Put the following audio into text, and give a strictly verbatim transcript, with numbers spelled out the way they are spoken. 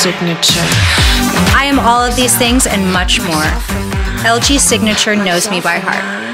signature. I am all of these things and much more. L G Signature knows me by heart.